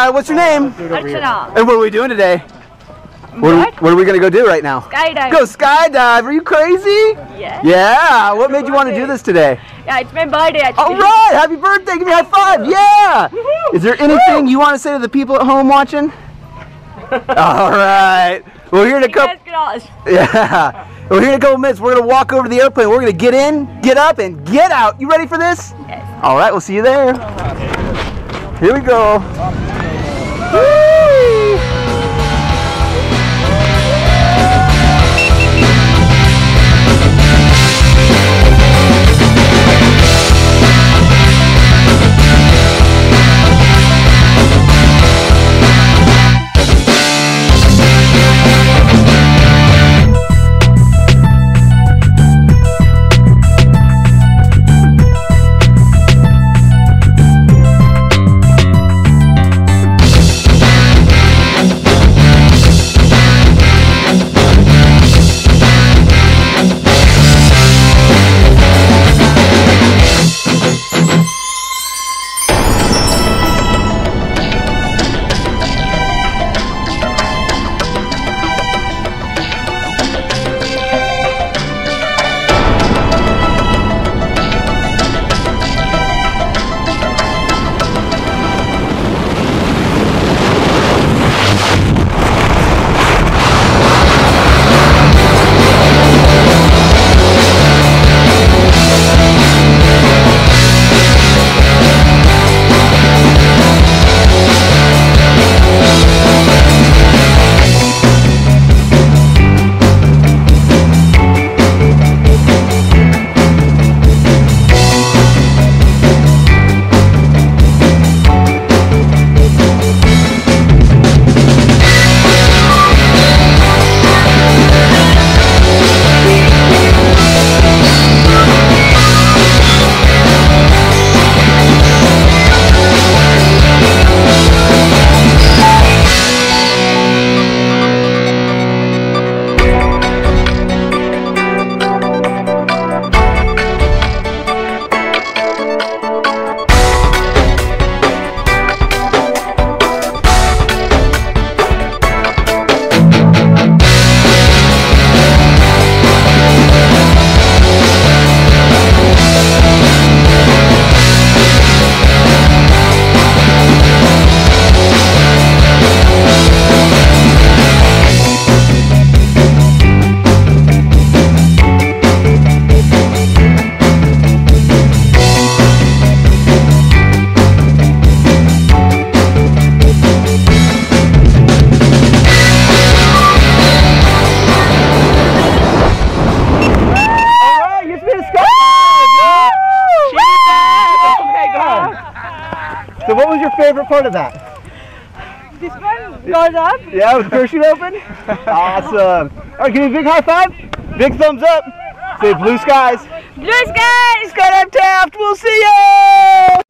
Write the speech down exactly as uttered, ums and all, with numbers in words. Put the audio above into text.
Uh, what's your name? Archana. And what are we doing today? What, What? Are, what are we going to go do right now? Skydive. Go skydive. Are you crazy? Yeah. Yeah. What made you want to do this today? Yeah, it's my birthday actually. All right. Happy birthday. Give me a high five. Yeah. Is there anything you want to say to the people at home watching? All right. We're here in a couple. Yeah. We're here in a couple minutes. We're going to walk over to the airplane. We're going to get in, get up, and get out. You ready for this? Yes. All right. We'll see you there. Here we go. Woo! So what was your favorite part of that? This one goes up. Yeah, with the parachute open? Awesome. All right, give me a big high five. Big thumbs up. Say blue skies. Blue skies. Skydive Taft. We'll see you.